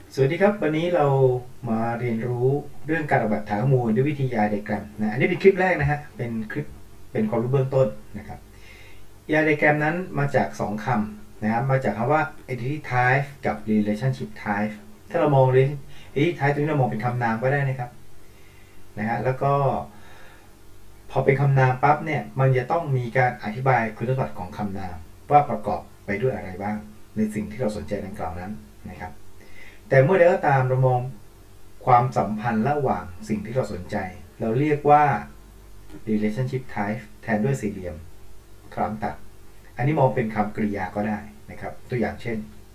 สวัสดีครับวันนี้เรามาเรียนรู้เรื่องการออกแบบฐานข้อมูลด้วยวิธี ER diagram นะอันนี้เป็นคลิปแรกนะฮะเป็นคลิปเป็นความรู้เบื้องต้นนะครับ ER diagram นั้นมาจาก2คำนะครับมาจากคำว่า entity type กับ relationship type ถ้าเรามอง entity type ตรงนี้เรามองเป็นคำนามก็ได้นะครับนะฮะแล้วก็พอเป็นคำนามปั๊บเนี่ยมันจะต้องมีการอธิบายคุณสมบัติของคำนามว่าประกอบไปด้วยอะไรบ้างในสิ่งที่เราสนใจดังกล่าวนั้นนะครับแต่เมื่อใดก็ตามเรามองความสัมพันธ์ระหว่างสิ่งที่เราสนใจเราเรียกว่า relationship type แทนด้วยสี่เหลี่ยมคล้ำตัดอันนี้มองเป็นคำกริยาก็ได้นะครับตัวอย่างเช่น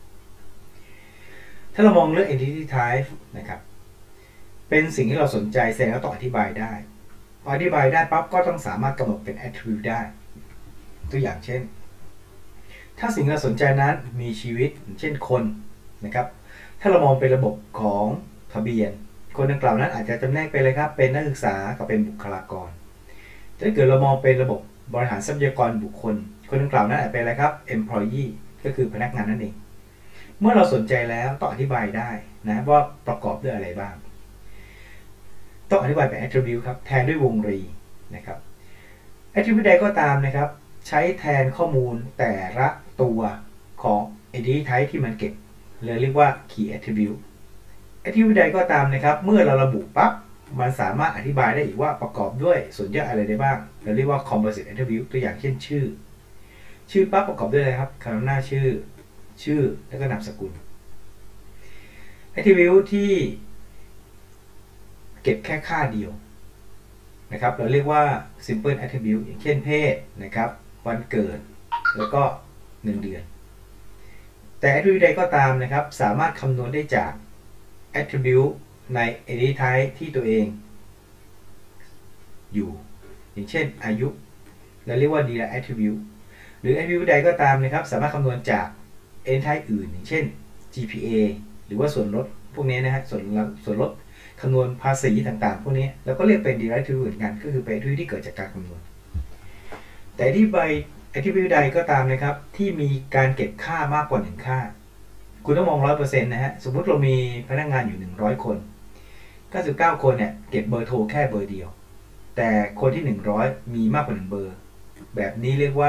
ถ้าเรามองเรื่อง entity type นะครับเป็นสิ่งที่เราสนใจแสดงว่าต้องอธิบายได้พออธิบายได้ปั๊บก็ต้องสามารถกำหนดเป็น attribute ได้ตัวอย่างเช่นถ้าสิ่งที่เราสนใจนั้นมีชีวิตเช่นคนนะครับถ้าเรามองเป็นระบบของทะเบียนคนดังกล่าวนั้นอาจจะจำแนกเป็นอะไรครับเป็นนักศึกษากับเป็นบุคลากรถ้าเกิดเรามองเป็นระบบบริหารทรัพยากรบุคคลคนดังกล่าวนั้นอาจเป็นอะไรครับ employee ก็คือพนักงานนั่นเองเมื่อเราสนใจแล้วต้องอธิบายได้นะว่าประกอบด้วยอะไรบ้างต้องอธิบายเป็น attribute ครับแทนด้วยวงรีนะครับ attribute ใดก็ตามนะครับใช้แทนข้อมูลแต่ละตัวของ entity type ที่มันเก็บเรียกว่า key attribute attribute ใดก็ตามนะครับเมื่อเราระบุปั๊บมันสามารถอธิบายได้อีกว่าประกอบด้วยส่วนย่อยอะไรได้บ้างเราเรียกว่า composite attribute ตัวอย่างเช่นชื่อปั๊บประกอบด้วยอะไรครับคำหน้าชื่อแล้วก็นามสกุล attribute ที่เก็บแค่ค่าเดียวนะครับเราเรียกว่า simple attribute อย่างเช่นเพศนะครับวันเกิดแล้วก็1เดือนแต่ attribute ใดก็ตามนะครับสามารถคำนวณได้จาก attribute ใน entity type ที่ตัวเองอยู่อย่างเช่นอายุเราเรียกว่า direct attribute หรือ attribute ใดก็ตามนะครับสามารถคำนวณจาก entity type อื่นอย่างเช่น GPA หรือว่าส่วนลดพวกนี้นะฮะส่วนลดคำนวณภาษีต่างๆพวกนี้แล้วก็เรียกเป็น direct attribute เหมือนกันก็คือเป็น attribute ที่เกิดจากการคำนวณแต่ที่ใบ attribute ใดก็ตามนะครับที่มีการเก็บค่ามากกว่า1ค่าคุณต้องมอง 100% นะฮะสมมุติเรามีพนักงานอยู่100คน99คนเนี่ยเก็บเบอร์โทรแค่เบอร์เดียวแต่คนที่100มีมากกว่า1เบอร์แบบนี้เรียกว่า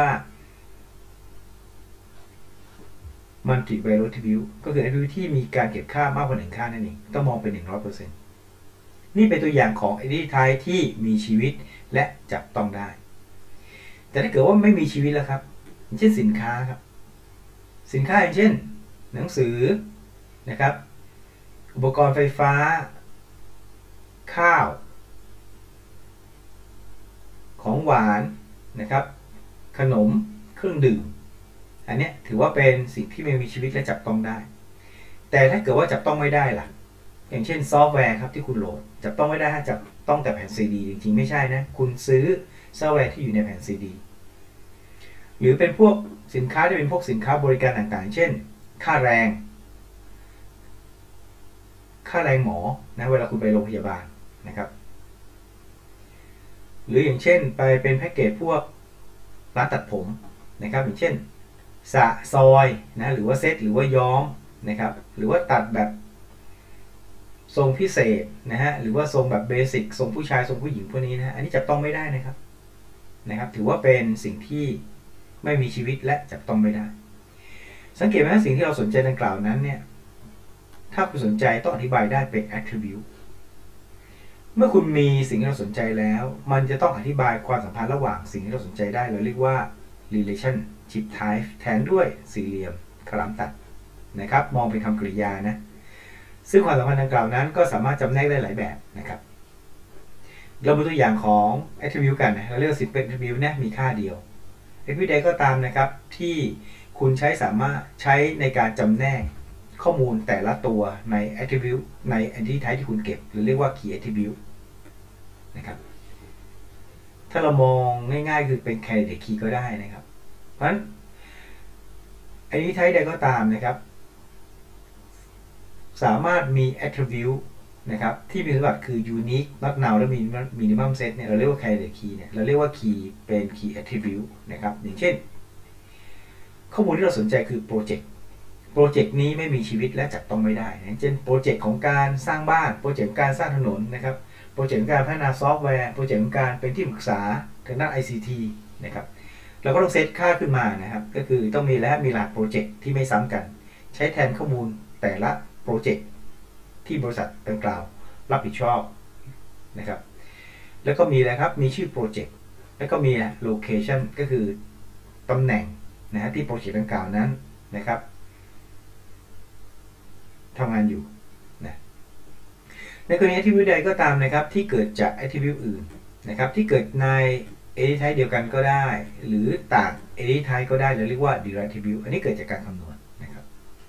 multi value attribute ก็คือ attribute ที่มีการเก็บค่ามากกว่า1ค่านั่นเองต้องมองเป็น 100% นี่เป็นตัวอย่างของ entity type ที่มีชีวิตและจับต้องได้แต่ถ้าเกิดว่าไม่มีชีวิตแล้วครับอย่างเช่นสินค้าครับสินค้าอย่างเช่นหนังสือนะครับอุปกรณ์ไฟฟ้าข้าวของหวานนะครับขนมเครื่องดื่มอันนี้ถือว่าเป็นสิ่งที่ไม่มีชีวิตและจับต้องได้แต่ถ้าเกิดว่าจับต้องไม่ได้ล่ะอย่างเช่นซอฟต์แวร์ครับที่คุณโหลดจับต้องไม่ได้จับต้องแต่แผ่นซีดีจริงๆไม่ใช่นะคุณซื้อซอฟต์แวร์ที่อยู่ในแผ่นซีดีหรือเป็นพวกสินค้าที่เป็นพวกสินค้าบริการต่างๆเช่นค่าแรงหมอนะเวลาคุณไปโรงพยาบาลนะครับหรืออย่างเช่นไปเป็นแพ็กเกจพวกร้านตัดผมนะครับอย่างเช่นสระซอยนะหรือว่าเซตหรือว่าย้อมนะครับหรือว่าตัดแบบทรงพิเศษนะฮะหรือว่าทรงแบบเบสิกทรงผู้ชายทรงผู้หญิงพวกนี้นะอันนี้จับต้องไม่ได้นะครับถือว่าเป็นสิ่งที่ไม่มีชีวิตและจับต้องไม่ได้สังเกตไหมสิ่งที่เราสนใจดังกล่าวนั้นเนี่ยถ้าคุณสนใจต้องอธิบายได้เป็น attribute เมื่อคุณมีสิ่งที่เราสนใจแล้วมันจะต้องอธิบายความสัมพันธ์ระหว่างสิ่งที่เราสนใจได้เราเรียกว่า relationship type แทนด้วยสี่เหลี่ยมคล้ำตัดนะครับมองเป็นคำกริยานะซึ่งความสัมพันธ์ดังกล่าวนั้นก็สามารถจำแนกได้หลายแบบนะครับเราดูตัวอย่างของ attribute กันนะเราเรียกว่า simple attribute นะมีค่าเดียว attribute ใดก็ตามนะครับที่คุณสามารถใช้ในการจำแนกข้อมูลแต่ละตัวใน attribute ใน entity type ที่คุณเก็บหรือเรียกว่า key attribute นะครับถ้าเรามองง่ายๆคือเป็น candidate key ก็ได้นะครับเพราะฉะนั้น entity type ใดก็ตามนะครับสามารถมี attribute นะครับที่มีสมบัติคือ unique not null และ minimum set เนี่ยเราเรียกว่า candidate key เนี่ยเราเรียกว่า key เป็น key attribute นะครับอย่างเช่นข้อมูลที่เราสนใจคือ project โปรเจกต์นี้ไม่มีชีวิตและจับต้องไม่ได้อย่างเช่นโปรเจกต์ของการสร้างบ้านโปรเจกต์การสร้างถนนนะครับโปรเจกต์การพัฒนาซอฟต์แวร์โปรเจกต์การเป็นที่ปรึกษาทางด้าน ICT นะครับเราก็ต้องเซตค่าขึ้นมานะครับก็คือต้องมีรหัสโปรเจกต์ที่ไม่ซ้ำกันใช้แทนข้อมูลแต่ละโปรเจกต์ที่บริษัทดังกล่าวรับผิดชอบนะครับแล้วก็มีอะไรครับมีชื่อโปรเจกต์แล้วก็มีโลเคชันก็คือตำแหน่งนะฮะที่โปรเจกต์ดังกล่าวนั้นนะครับทำงานอยู่นะในกรณี attribute ใดก็ตามนะครับที่เกิดจาก attribute อื่นนะครับที่เกิดใน edit type เดียวกันก็ได้หรือต่าง edit type ก็ได้เราเรียกว่า derived attribute อันนี้เกิดจากการคำนวณนะครับ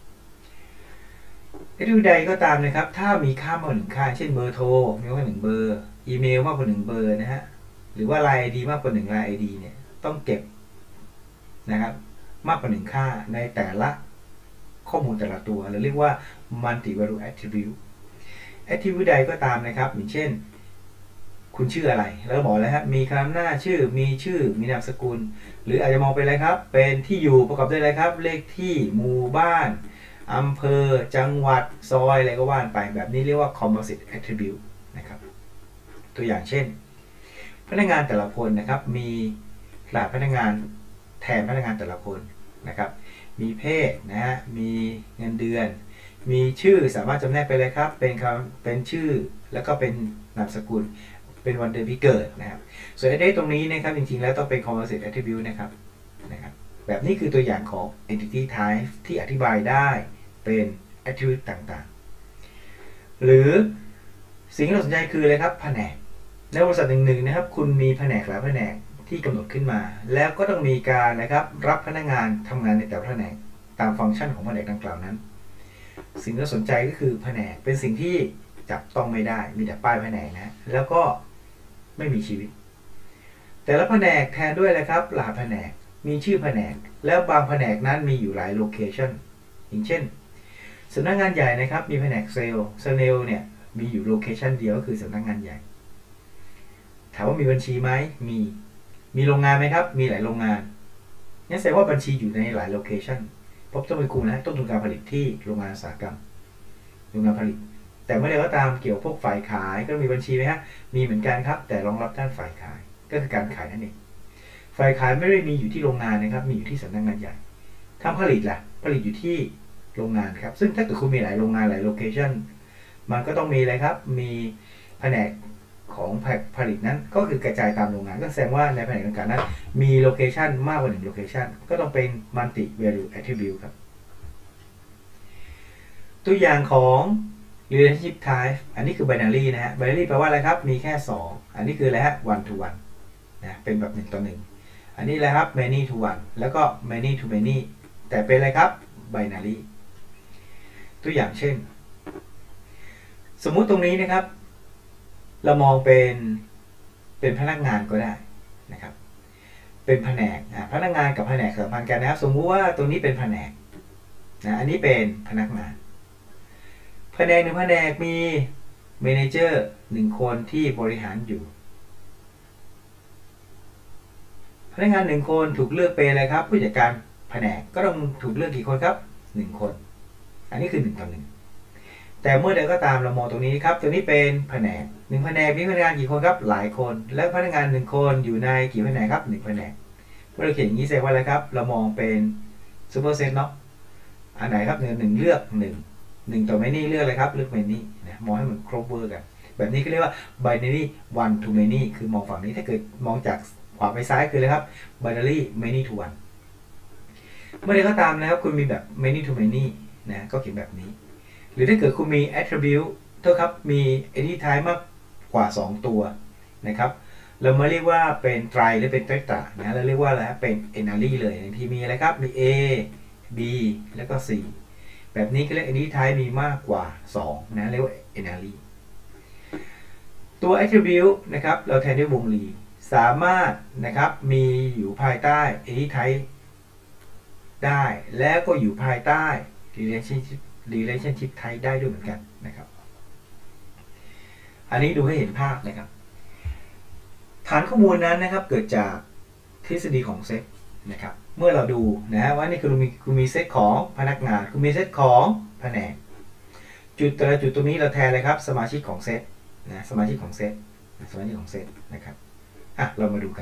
attribute ใดก็ตามนะครับถ้ามีค่ามากกว่า1ค่าเช่นเบอร์โทรมีมากกว่า1เบอร์อีเมลมากกว่า1เบอร์นะฮะหรือว่า line ID มากกว่า1 line ID เนี่ยต้องเก็บนะครับมากกว่า1ค่าในแต่ละข้อมูลแต่ละตัวเราเรียกว่า multi value attribute attribute ใดก็ตามนะครับอย่างเช่นคุณชื่ออะไรแล้วบอกแล้วครับมีคำหน้าชื่อมีชื่อมีนามสกุลหรืออาจจะมองเป็นอะไรครับเป็นที่อยู่ประกอบด้วยอะไรครับเลขที่หมู่บ้านอำเภอจังหวัดซอยอะไรก็ว่านไปแบบนี้เรียกว่า composite attribute นะครับตัวอย่างเช่นพนักงานแต่ละคนนะครับมีรหัสพนักงานแทนพนักงานแต่ละคนนะครับมีเพศนะฮะมีเงินเดือนมีชื่อสามารถจำแนกไปเลยครับเป็นชื่อแล้วก็เป็นนามสกุลเป็นวันเดือนปีเกิดนะครับส่วน address ตรงนี้นะครับจริงๆแล้วต้องเป็น composite attribute นะครับแบบนี้คือตัวอย่างของ entity type ที่อธิบายได้เป็น attribute ต่างๆหรือสิ่งที่เราสนใจคืออะไรครับแผนกในบริษัทหนึ่งนะครับคุณมีแผนกหลายแผนกที่กำหนดขึ้นมาแล้วก็ต้องมีการนะครับรับพนักงานทำงานในแต่ละแผนกตามฟังก์ชันของแผนกดังกล่าวนั้นสิ่งที่เราสนใจก็คือแผนกเป็นสิ่งที่จับต้องไม่ได้มีแต่ป้ายแผนกนะแล้วก็ไม่มีชีวิตแต่ละแผนกแทนด้วยอะไรครับรหัสแผนกมีชื่อแผนกแล้วบางแผนกนั้นมีอยู่หลายโลเคชันอย่างเช่นสำนักงานใหญ่นะครับมีแผนกเซลล์เนี่ยมีอยู่โลเคชันเดียวก็คือสำนักงานใหญ่ถามว่ามีบัญชีไหมมีโรงงานไหมครับมีหลายโรงงานนั่นแสดงว่าบัญชีอยู่ในหลายโลเคชันเพราะต้องไปคุมนะต้นทุนการผลิตที่โรงงานอุตสาหกรรมโรงงานผลิตแต่เมื่อใดก็ตามเกี่ยวพวกฝ่ายขายก็มีบัญชีไหมฮะมีเหมือนกันครับแต่รองรับด้านฝ่ายขายก็คือการขายนั่นเองฝ่ายขายไม่ได้มีอยู่ที่โรงงานนะครับมีอยู่ที่สำนักงานใหญ่ทำผลิตล่ะผลิตอยู่ที่โรงงานครับซึ่งถ้าเกิดคุณมีหลายโรงงานหลายโลเคชันมันก็ต้องมีอะไรครับมีแผนกของผลิตนั้นก็คือกระจายตามโรงงานก็แสดงว่าในแผนกต่างๆนั้นมีโลเคชันมากกว่า1โลเคชันก็ต้องเป็น multi value attribute ครับตัวอย่างของ relationship type อันนี้คือ binary นะฮะ binary แปลว่าอะไรครับมีแค่2อันนี้คืออะไรฮะ one to one นะเป็นแบบ1 ต่อ 1อันนี้แหละครับ many to one แล้วก็ many to many แต่เป็นอะไรครับ binary ตัวอย่างเช่นสมมุติตรงนี้นะครับเรามองเป็นพนักงานก็ได้นะครับเป็นแผนกพนักงานกับแผนกสัมพันธ์กันนะครับสมมุติว่าตรงนี้เป็นแผนกนะอันนี้เป็นพนักงานแผนก1แผนกมีเมเนเจอร์1คนที่บริหารอยู่พนักงาน1คนถูกเลือกเป็นอะไรครับผู้จัดการแผนกก็ต้องถูกเลือกกี่คนครับ1คนอันนี้คือ1 ต่อ 1แต่เมื่อใดก็ตามเรามองตรงนี้ครับตัวนี้เป็นแผนก1แผนกมีพนักงานกี่คนครับหลายคนและพนักงาน1คนอยู่ในกี่แผนกครับ1แผนกเมื่อเราเขียนอย่างนี้แสดงว่าอะไรครับเรามองเป็นซูเปอร์เซตเนาะอันไหนครับ1เลือก1ต่อ many เลือกอะไรครับเลือก many นะมองให้เหมือนครบเวอร์กันแบบนี้ก็เรียกว่า binary one to many คือมองฝั่งนี้ถ้าเกิดมองจากขวาไปซ้ายคืออะไรครับ binary many to one เมื่อใดก็ตามนะครับคุณมีแบบ many to many นะก็เขียนแบบนี้หรือถ้าเกิดคุณมี attribute เท่าครับมี entity type มากกว่า2ตัวนะครับเรามาเรียกว่าเป็นไตรหรือเป็นเทตรานะเราเรียกว่าอะไรเป็น n-ary เลยบางทีมีอะไรครับมี A B แล้วก็ C แบบนี้ก็เรียก entity type มีมากกว่า2นะเรียกว่า n-ary ตัว attribute นะครับเราแทนด้วยวงรีสามารถนะครับมีอยู่ภายใต้ entity type ได้แล้วก็อยู่ภายใต้ relationship type ได้ด้วยเหมือนกันนะครับอันนี้ดูให้เห็นภาพนะครับฐานข้อมูลนั้นนะครับเกิดจากทฤษฎีของเซตนะครับเมื่อเราดูนะว่านี่คือคุณมีเซตของพนักงานคุณมีเซตของแผนกจุดแต่ละจุดตรงนี้เราแทนเลยครับสมาชิกของเซตนะสมาชิกของเซตนะครับเรามาดูกัน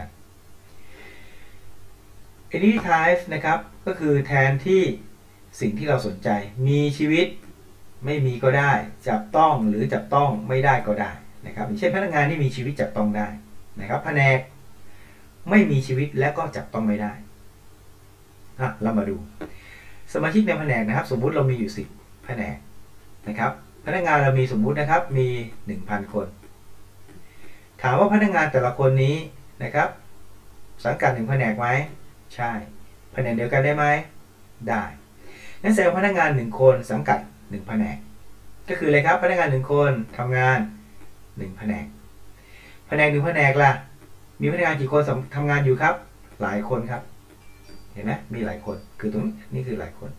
entity type นะครับก็คือแทนที่สิ่งที่เราสนใจมีชีวิตไม่มีก็ได้จับต้องหรือจับต้องไม่ได้ก็ได้นะครับอย่างเช่นพนักงานที่มีชีวิตจับต้องได้นะครับแผนกไม่มีชีวิตและก็จับต้องไม่ได้เรามาดูสมาชิกในแผนกนะครับสมมุติเรามีอยู่10แผนกนะครับพนักงานเรามีสมมุตินะครับมี 1,000 คนถามว่าพนักงานแต่ละคนนี้นะครับสังกัด1แผนกไหมใช่แผนกเดียวกันได้ไหมได้นั่นแสดงพนักงาน1คนสังกัด1แผนกก็คืออะไรครับพนักงาน1คนทำงาน1แผนก1แผนกล่ะมีพนักงานกี่คนทำงานอยู่ครับหลายคนครับเห็นไหมมีหลายคนคือตรงนี้คือหลายคน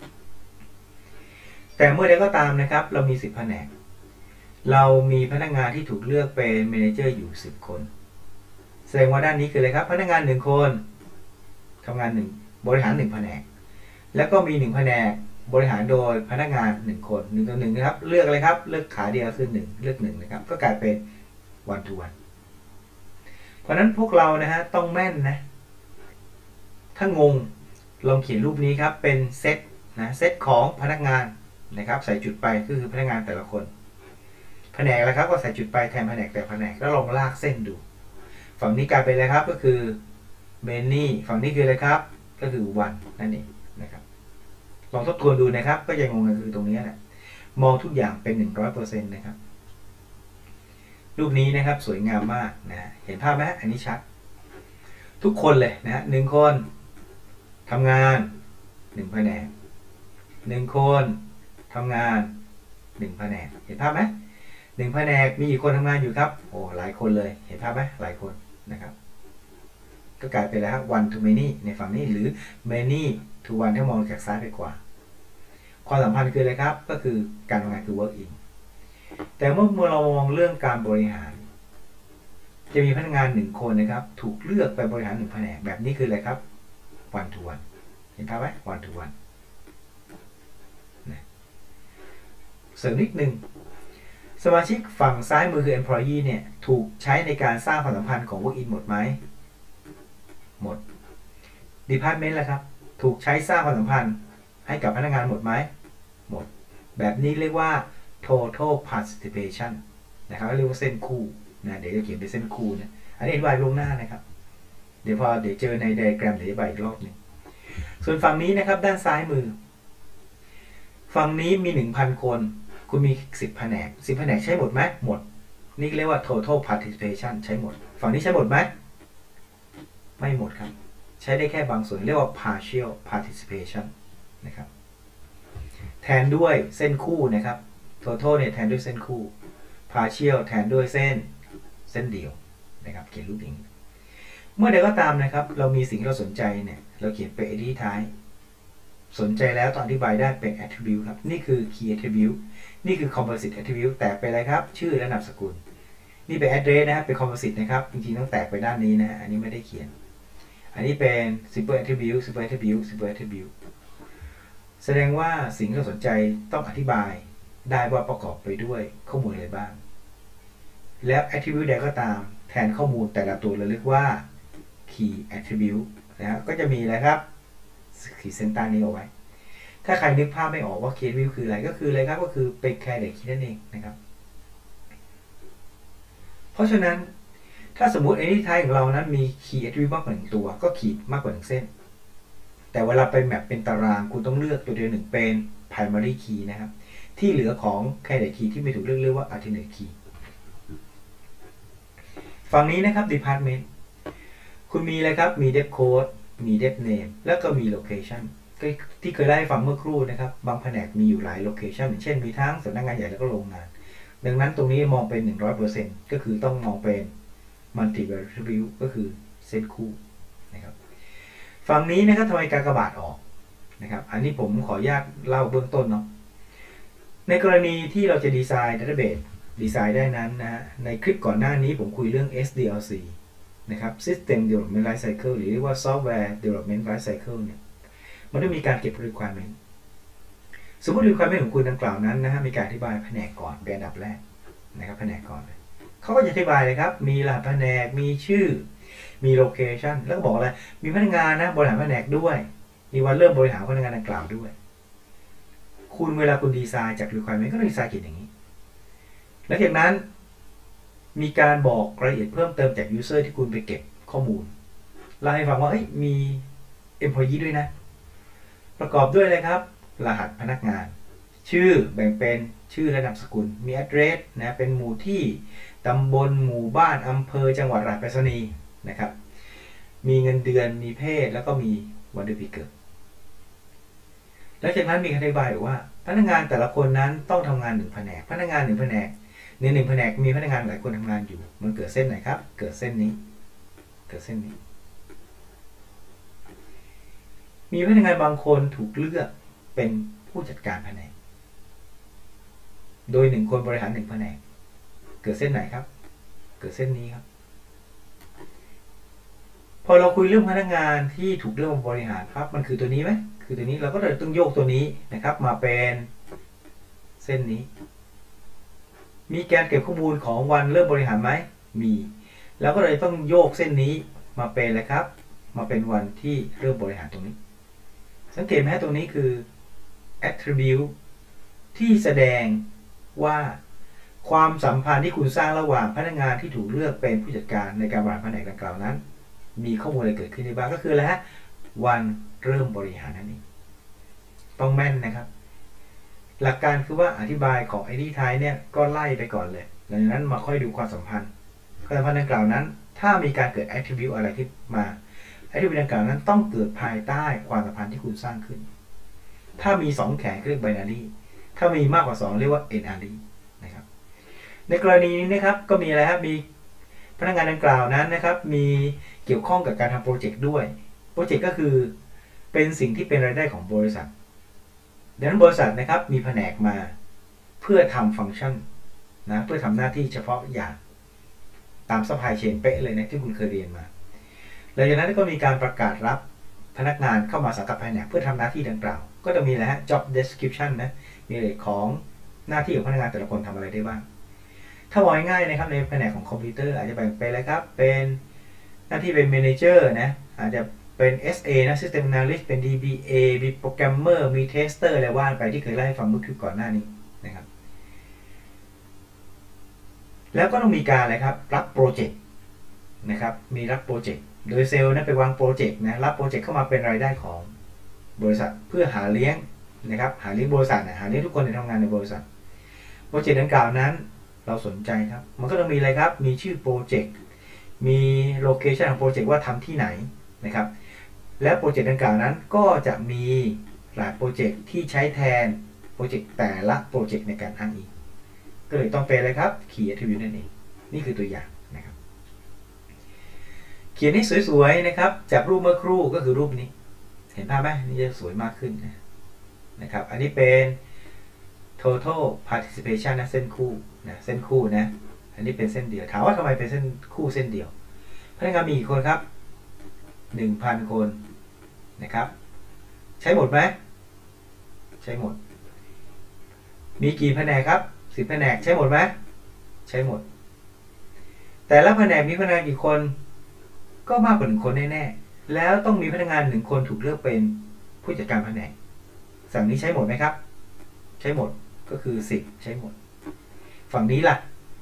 แต่เมื่อใดก็ตามนะครับเรามี10แผนกเรามีพนักงานที่ถูกเลือกเป็นเมเนเจอร์อยู่10คนแสดงว่าด้านนี้คืออะไรครับพนักงาน1คนทำงาน1บริหาร1แผนกแล้วก็มี1แผนกบริหารโดยพนักงาน1คน1ต่อ1นะครับเลือกอะไรครับเลือกขาเดียวคือ1เลือก1นะครับก็กลายเป็น one to one เพราะนั้นพวกเรานะฮะต้องแม่นนะถ้างงลองเขียนรูปนี้ครับเป็นเซตนะเซตของพนักงานนะครับใส่จุดไปก็คือพนักงานแต่ละคนแผนกแล้วครับก็ใส่จุดไปแทนแผนกแต่แผนกแล้วลองลากเส้นดูฝั่งนี้กลายเป็นอะไรครับก็คือ many ฝั่งนี้คืออะไรครับก็คือ one นั่นเองนะครับลองทบทวนดูนะครับก็ยังงงกันคือตรงนี้แหละมองทุกอย่างเป็น 100% นะครับรูปนี้นะครับสวยงามมากนะเห็นภาพไหมอันนี้ชัดทุกคนเลยนะ1คนทำงาน1แผนก1คนทำงาน1แผนกเห็นภาพไหม1แผนกมีกี่คนทำงานอยู่ครับโอ้หลายคนเลยเห็นภาพไหมหลายคนนะครับก็กลายเป็นแล้ว one to many ในฝั่งนี้หรือ many to one ถ้ามองจากซ้ายไปขวาความสัมพันธ์คืออะไรครับก็คือการทำงานคือ work in แต่เมื่อเรามองเรื่องการบริหารจะมีพนักงาน1คนนะครับถูกเลือกไปบริหาร1แผนกแบบนี้คืออะไรครับ one to one เห็นภาพไหม one to one เสริมนิดนึงสมาชิกฝั่งซ้ายมือคือ employee เนี่ยถูกใช้ในการสร้างความสัมพันธ์ของ work in หมดไหมหมด department ล่ะครับถูกใช้สร้างความสัมพันธ์ให้กับพนักงานหมดไหมหมดแบบนี้เรียกว่า total participation นะครับเรียกว่าเส้นคู่นะเดี๋ยวจะเขียนเป็นเส้นคู่นะอันนี้อธิบายล่วงหน้านะครับเดี๋ยวเจอในไดอะแกรมเดี๋ยวอธิบายอีกรอบนึงส่วนฝั่งนี้นะครับด้านซ้ายมือฝั่งนี้มี 1,000 คนคุณมี10แผนก10แผนกใช้หมดไหมหมดนี่เรียกว่า total participation ใช้หมดฝั่งนี้ใช้หมดไหมไม่หมดครับใช้ได้แค่บางส่วนเรียกว่า partial participation นะครับแทนด้วยเส้นคู่นะครับ total เนี่ยแทนด้วยเส้นคู่ partial แทนด้วยเส้นเดียวนะครับเขียนรูปอย่างนี้เมื่อใดก็ตามนะครับเรามีสิ่งที่เราสนใจเนี่ยเราเขียนเป็น entity type สนใจแล้วต้องอธิบายได้เป็น attribute ครับนี่คือ key attribute นี่คือ composite attribute แตกไปอะไรครับชื่อและนามสกุลนี่เป็น address นะครับเป็น composite นะครับจริงๆต้องแตกไปด้านนี้นะอันนี้ไม่ได้เขียนอันนี้เป็น simple attribute simple attribute simple attribute แสดงว่าสิ่งที่เราสนใจต้องอธิบายได้ว่าประกอบไปด้วยข้อมูลอะไรบ้างแล้ว attribute ใดก็ตามแทนข้อมูลแต่ละตัวเราเรียกว่า key attribute นะครับก็จะมีอะไรครับขีดเส้นใต้นี้เอาไว้ถ้าใครนึกภาพไม่ออกว่า key attribute คืออะไรก็คืออะไรครับก็คือเป็นแค่เด็กคิดนั่นเองนะครับเพราะฉะนั้นถ้าสมมุติ entity type ของเรานั้นมี key attribute มากกว่า1ตัวก็ขีดมากกว่า1เส้นแต่เวลาเป็นแมปเป็นตารางคุณต้องเลือกตัวเดียว1เป็น primary key นะครับที่เหลือของ candidate key ที่ไม่ถูกเรียกว่า alternate key ฝั่งนี้นะครับ department คุณมีอะไรครับมี dev code มี dev name แล้วก็มี location ที่เคยได้ฟังเมื่อครู่นะครับบางแผนกมีอยู่หลาย location อย่างเช่นมีทั้งสำนักงานใหญ่แล้วก็โรงงานดังนั้นตรงนี้มองเป็น 100% ก็คือต้องมองเป็น multi attribute ก็คือเส้นคู่นะครับฝั่งนี้นะครับทำไมกากบาทออกนะครับอันนี้ผมขออนุญาตเล่าเบื้องต้นเนาะในกรณีที่เราจะดีไซน์ database ดีไซน์ได้นั้นนะในคลิปก่อนหน้านี้ผมคุยเรื่อง SDLC นะครับ System Development Life Cycle หรือเรียกว่า Software Development Life Cycle เนี่ยมันต้องมีการเก็บ requirement สมมติ requirement ของคุณดังกล่าวนั้นนะฮะมีการอธิบายแผนกก่อนเป็นอันดับแรกนะครับแผนกก่อนเลยเขาก็จะอธิบายเลยครับมีรหัสแผนกมีชื่อมี location แล้วก็บอกอะไรมีพนักงานนะบริหารแผนกด้วยมีวันเริ่มบริหารพนักงานดังกล่าวด้วยคุณเวลาคุณดีไซน์จาก requirement ก็ต้องดีไซน์เขียนอย่างนี้แล้วจากนั้นมีการบอกรายละเอียดเพิ่มเติมจาก user ที่คุณไปเก็บข้อมูลเล่าให้ฟังว่ามี employee ด้วยนะประกอบด้วยอะไรครับรหัสพนักงานชื่อแบ่งเป็นชื่อและนามสกุลมี address นะเป็นหมู่ที่ตำบลหมู่บ้านอำเภอจังหวัดรหัสไปรษณีย์นะครับมีเงินเดือนมีเพศแล้วก็มีวันเดือนปีเกิดแล้วจากนั้นมีอธิบายว่าพนักงานแต่ละคนนั้นต้องทำงาน1แผนกพนักงาน1แผนกใน1แผนกมีพนักงานหลายคนทำงานอยู่มันเกิดเส้นไหนครับเกิดเส้นนี้เกิดเส้นนี้มีพนักงานบางคนถูกเลือกเป็นผู้จัดการแผนกโดย1คนบริหาร1แผนกเกิดเส้นไหนครับเกิดเส้นนี้ครับพอเราคุยเรื่องพนักงานที่ถูกเลือกมาบริหารครับมันคือตัวนี้ไหมคือตัวนี้เราก็เลยต้องโยกตัวนี้นะครับมาเป็นเส้นนี้มีการเก็บข้อมูลของวันเริ่มบริหารไหมมีแล้วก็เลยต้องโยกเส้นนี้มาเป็นอะไรครับมาเป็นวันที่เริ่มบริหารตรงนี้สังเกตไหมตรงนี้คือ attribute ที่แสดงว่าความสัมพันธ์ที่คุณสร้างระหว่างพนักงานที่ถูกเลือกเป็นผู้จัดการในการบริหารแผนกดังกล่าวนั้นมีข้อมูลอะไรเกิดขึ้นในบ้างก็คืออะไรฮะวันเริ่มบริหารนั่นเองต้องแม่นนะครับหลักการคือว่าอธิบายของไอ้ที่ท้ายเนี่ยก็ไล่ไปก่อนเลยหลังจากนั้นมาค่อยดูความสัมพันธ์ดังกล่าวนั้นถ้ามีการเกิด attribute อะไรขึ้นมา attribute ดังกล่าวนั้นต้องเกิดภายใต้ความสัมพันธ์ที่คุณสร้างขึ้นถ้ามี2แขนเรียก binary ถ้ามีมากกว่า2เรียกว่า n-ary นะครับในกรณีนี้นะครับก็มีอะไรครับมีพนักงานดังกล่าวนั้นนะครับมีเกี่ยวข้องกับการทำโปรเจกต์ด้วยโปรเจกต์ก็คือเป็นสิ่งที่เป็นรายได้ของบริษัทดังนั้นบริษัทนะครับมีแผนกมาเพื่อทำฟังก์ชันนะเพื่อทำหน้าที่เฉพาะอย่างตามซัพพลายเชนเป๊ะเลยนะที่คุณเคยเรียนมาหลังจากนั้นก็มีการประกาศรับพนักงานเข้ามาสังกัดแผนกเพื่อทำหน้าที่ดังกล่าวก็จะมีอะไรฮะ job description นะมีเรื่องของหน้าที่ของพนักงานแต่ละคนทำอะไรได้บ้างถ้ามองง่ายๆนะครับในแผนกของคอมพิวเตอร์อาจจะแบ่งเป็นอะไรครับเป็นหน้าที่เป็น manager นะอาจจะเป็น SA นะ System Analyst เป็น DBA มี Programmer มี Tester อะไรว่าไปที่เคยเล่าให้ฟังเมื่อคลิปก่อนหน้านี้นะครับแล้วก็ต้องมีการอะไรครับรับโปรเจกต์นะครับมีรับโปรเจกต์โดยเซลล์นะไปวางโปรเจกต์นะรับโปรเจกต์เข้ามาเป็นรายได้ของบริษัทเพื่อหาเลี้ยงนะครับหาเลี้ยงบริษัทหาเลี้ยงทุกคนที่ทำงานในบริษัทโปรเจกต์ดังกล่าวนั้นเราสนใจครับมันก็ต้องมีอะไรครับมีชื่อโปรเจกต์มีโลเคชันของโปรเจกต์ว่าทำที่ไหนนะครับและโปรเจกต์ดังกล่าวนั้นก็จะมีหลายโปรเจกต์ที่ใช้แทนโปรเจกต์แต่ละโปรเจกต์ในการอ้างอิงก็เลยต้องเป็นอะไรครับ Key Attribute นั่นเองนี่คือตัวอย่างนะครับเขียนให้สวยๆนะครับจากรูปเมื่อครู่ก็คือรูปนี้เห็นภาพไหมนี่จะสวยมากขึ้นนะครับอันนี้เป็น total participation นะเส้นคู่นะเส้นคู่นะอันนี้เป็นเส้นเดียวถามว่าทำไมเป็นเส้นคู่เส้นเดียวพนักงานมีกี่คนครับ 1,000 คนนะครับใช้หมดไหมใช้หมดมีกี่แผนกครับ10แผนกใช้หมดไหมใช้หมดแต่ละแผนกมีพนักงานกี่คนก็มากกว่า1คนแน่ๆแล้วต้องมีพนักงาน1คนถูกเลือกเป็นผู้จัดการแผนกฝั่งนี้ใช้หมดไหมครับใช้หมดก็คือ10ใช้หมดฝั่งนี้ล่ะ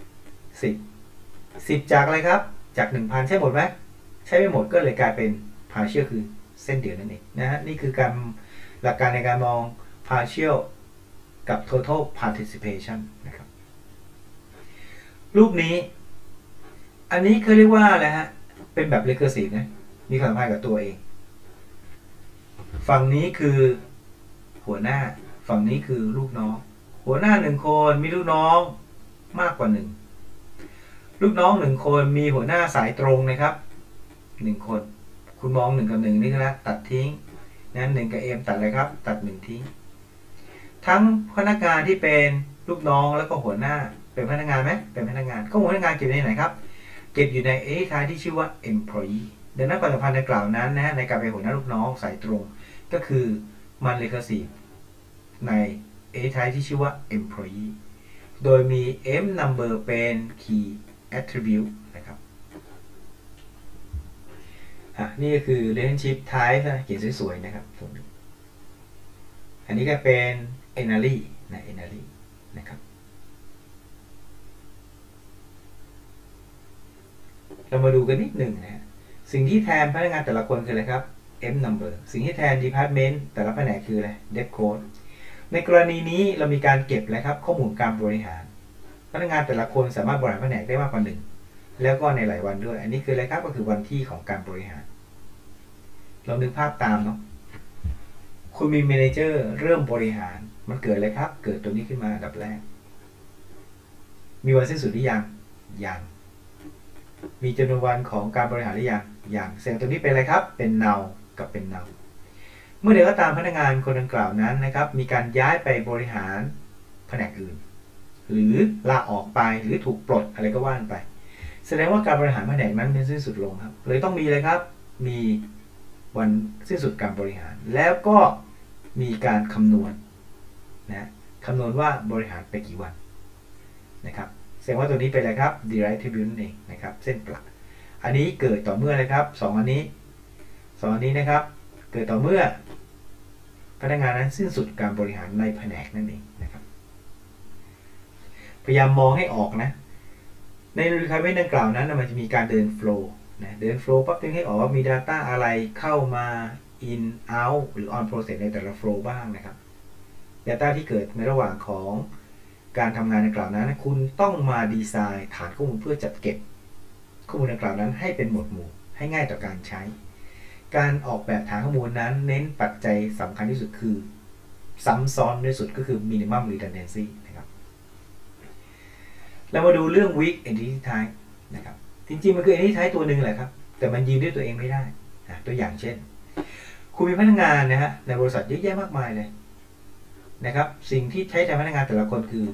10จากอะไรครับจาก 1,000 ใช้หมดไหมใช้ไม่หมดก็เลยกลายเป็น partial คือเส้นเดียวนั่นเองนะฮะนี่คือการหลักการในการมอง partial กับ total participation นะครับรูปนี้อันนี้เขาเรียกว่าอะไรฮะเป็นแบบ recursive นะมีความสัมพันธ์กับตัวเองฝั่งนี้คือหัวหน้าฝั่งนี้คือลูกน้องหัวหน้า1คนมีลูกน้องมากกว่า1ลูกน้อง1คนมีหัวหน้าสายตรงนะครับ1คนคุณมอง1กับ1นี่ก็แล้วตัดทิ้งนั้น1กับ m ตัดอะไรครับตัด1ทิ้งทั้งพนักงานที่เป็นลูกน้องแล้วก็หัวหน้าเป็นพนักงานไหมเป็นพนักงานก็หัวหน้างานเก็บในไหนครับเก็บอยู่ใน entity type ที่ชื่อว่า employee ดังนั้นความสัมพันธ์ดังกล่าวนั้นนะในการเป็นหัวหน้าลูกน้องสายตรงก็คือมัน recursive ใน entity type ที่ชื่อว่า employee โดยมี m number เป็น key attribute นะครับนี่ก็คือ relationship type นะเขียนสวยๆนะครับอันนี้ก็เป็น enary นะ enary นะครับเรามาดูกันนิดหนึ่งนะสิ่งที่แทนพนักงานแต่ละคนคืออะไรครับ m number สิ่งที่แทน department แต่ละแผนกคืออะไร dev code ในกรณีนี้เรามีการเก็บเลยครับข้อมูลการบริหารพนักงานแต่ละคนสามารถบริหารแผนกได้มากกว่าหนึ่งแล้วก็ในหลายวันด้วยอันนี้คืออะไรครับก็คือวันที่ของการบริหารเรานึกภาพตามเนาะคุณมีเมเนเจอร์เริ่มบริหารมันเกิดอะไรครับเกิดตัวนี้ขึ้นมาอันดับแรกมีวันสิ้นสุดหรือยังยังมีจำนวนวันของการบริหารหรือยังยังแสดงตัวนี้เป็นอะไรครับเป็น now กับเป็น now เมื่อใดก็ตามพนักงานคนดังกล่าวนั้นนะครับมีการย้ายไปบริหารแผนกอื่นหรือลาออกไปหรือถูกปลดอะไรก็ว่าไปแสดงว่าการบริหารแผนกนั้นเป็นสิ้นสุดลงครับเลยต้องมีเลยครับมีวันสิ้นสุดการบริหารแล้วก็มีการคำนวณนะคำนวณว่าบริหารไปกี่วันนะครับแสดงว่าตัวนี้เป็นอะไรครับ direct attribute นั่นเองนะครับเส้นประอันนี้เกิดต่อเมื่ออะไรครับ2 อันนี้นะครับเกิดต่อเมื่อพนักงานนั้นสิ้นสุดการบริหารในแผนกนั่นเองนะครับพยายามมองให้ออกนะใน requirement ดังกล่าวนั้นมันจะมีการเดิน flow นะเดิน flow ปั๊บจึงให้ออกว่ามี data อะไรเข้ามา in out หรือ on process ในแต่ละ flow บ้างนะครับ data ที่เกิดในระหว่างของการทำงานดังกล่าวนั้นคุณต้องมาดีไซน์ฐานข้อมูลเพื่อจัดเก็บข้อมูลดังกล่าวนั้นให้เป็นหมวดหมู่ให้ง่ายต่อการใช้การออกแบบฐานข้อมูลนั้นเน้นปัจจัยสำคัญที่สุดคือซ้ำซ้อนที่สุดก็คือ minimum redundancy นะครับเรามาดูเรื่อง weak entity type นะครับจริงๆมันคือ entity type ตัวหนึ่งแหละครับแต่มันยืนด้วยตัวเองไม่ได้ตัวอย่างเช่นคุณมีพนักงานนะฮะในบริษัทเยอะแยะมากมายเลยนะครับสิ่งที่ใช้แทนพนักงานแต่ละคนคือ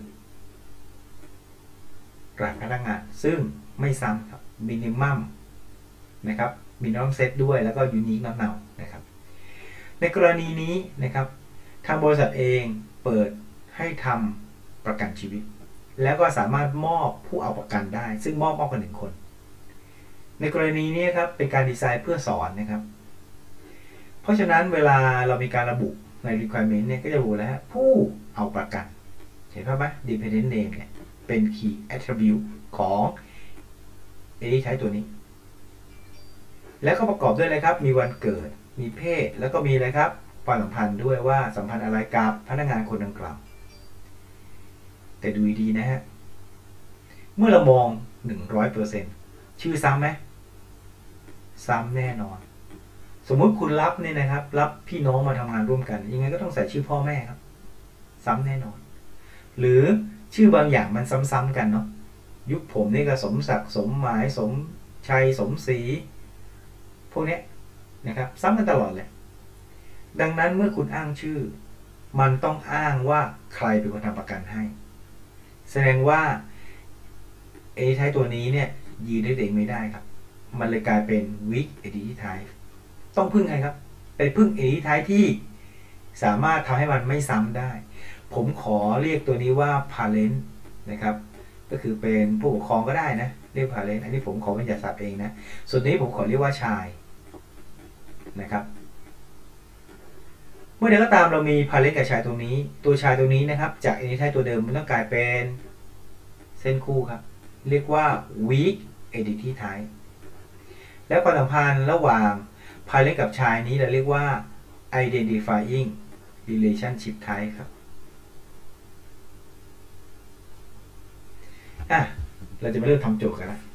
รหัสพนักงานซึ่งไม่ซ้ำครับมินิมัมนะครับมีน้องเซตด้วยแล้วก็ยูนิคน้ำเนานะครับในกรณีนี้นะครับทางบริษัทเองเปิดให้ทำประกันชีวิตแล้วก็สามารถมอบผู้เอาประกันได้ซึ่งมอบกัน1 คนในกรณีนี้ครับเป็นการดีไซน์เพื่อสอนนะครับเพราะฉะนั้นเวลาเรามีการระบุใน requirement เนี่ยก็จะระบุแล้วผู้เอาประกันเห็นภาพไหม dependent name เนี่ยเป็น key attribute ของ entity type ตัวนี้แล้วก็ประกอบด้วยอะไรครับมีวันเกิดมีเพศแล้วก็มีอะไรครับความสัมพันธ์ด้วยว่าสัมพันธ์อะไรกับพนักงานคนดังกล่าวแต่ดูดีนะฮะเมื่อเรามอง 100% ชื่อซ้ำไหมซ้ำแน่นอนสมมุติคุณรับเนี่ยนะครับรับพี่น้องมาทำงานร่วมกันยังไงก็ต้องใส่ชื่อพ่อแม่ครับซ้ำแน่นอนหรือชื่อบางอย่างมันซ้ำๆกันเนาะยุคผมนี่ก็สมศักดิ์สมหมายสมชัยสมศรีพวกนี้นะครับซ้ำกันตลอดเลยดังนั้นเมื่อคุณอ้างชื่อมันต้องอ้างว่าใครเป็นคนทำประกันให้แสดงว่าentity type ตัวนี้เนี่ยยืนได้เองไม่ได้ครับมันเลยกลายเป็น weak entity type ต้องพึ่งใครครับไปพึ่ง entity type ที่สามารถทำให้มันไม่ซ้ำได้ผมขอเรียกตัวนี้ว่า parent นะครับก็คือเป็นผู้ปกครองก็ได้นะเรียก parent อันนี้ผมขอบัญญัติศัพท์เองนะส่วนนี้ผมขอเรียกว่าชายนะครับเมื่อใดก็ตามเรามี parent กับชายตรงนี้ตัวชายตรงนี้นะครับจาก entity type ตัวเดิมมันต้องกลายเป็นเส้นคู่ครับเรียกว่า weak entity type แล้วความสัมพันธ์ระหว่าง parent กับชายนี้เราเรียกว่า identifying relationship type ครับเราจะมาเริ่มทำโจทย์กันแล้ว